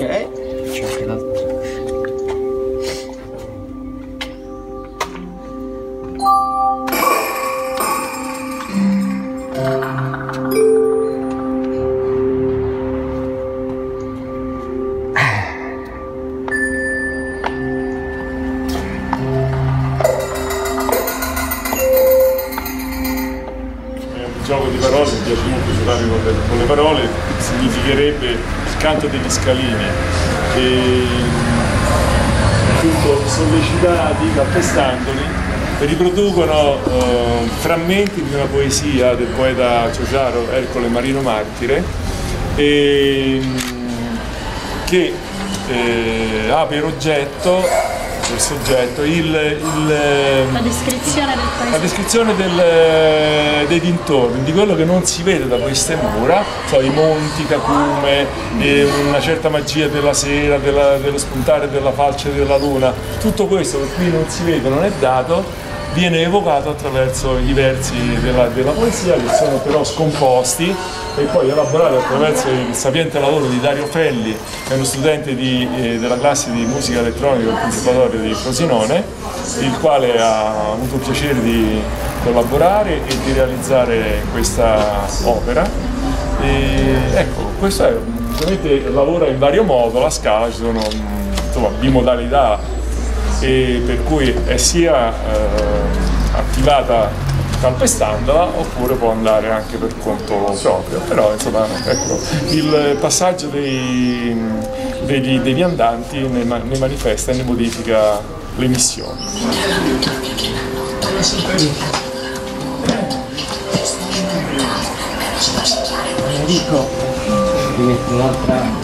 c'è anche l'altro. Gioco di parole, mi piace molto giocare con le parole, significherebbe il canto degli scalini, che appunto sollecitati, calpestandoli, riproducono frammenti di una poesia del poeta Ciociaro Ercole Marino Martire, che ha per oggetto il soggetto, la descrizione dei dintorni, di quello che non si vede da queste mura, i monti, Cacume, una certa magia della sera, dello spuntare della falce della luna, tutto questo che qui non si vede, non è dato, viene evocato attraverso i versi della poesia, che sono però scomposti e poi elaborati attraverso il sapiente lavoro di Dario Felli, che è uno studente della classe di musica elettronica del Conservatorio di Frosinone, il quale ha avuto il piacere di collaborare e di realizzare questa opera. Ecco, questo è, ovviamente lavora in vario modo, la scala, ci sono insomma bimodalità, e per cui è sia attivata calpestandola oppure può andare anche per conto proprio, però insomma ecco, il passaggio dei viandanti ne manifesta e ne modifica l'emissione. Enrico, ti metti un'altra.